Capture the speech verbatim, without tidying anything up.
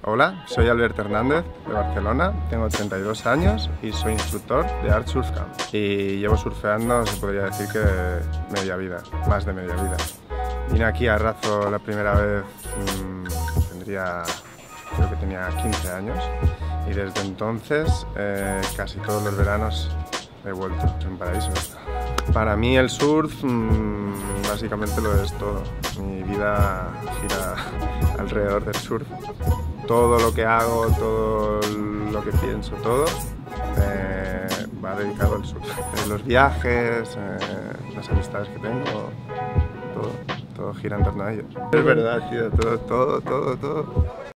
Hola, soy Albert Hernández de Barcelona, tengo treinta y dos años y soy instructor de Art Surf Camp. Y llevo surfeando, se podría decir que media vida, más de media vida. Vine aquí a Razo la primera vez, mmm, tendría, creo que tenía quince años, y desde entonces eh, casi todos los veranos he vuelto. Es un paraíso esto. Para mí el surf mmm, básicamente lo es todo. Mi vida gira alrededor del surf. Todo lo que hago, todo lo que pienso, todo eh, va dedicado al surf. Los viajes, eh, las amistades que tengo, todo, todo gira en torno a ellos. Es verdad, tío, todo, todo, todo, todo.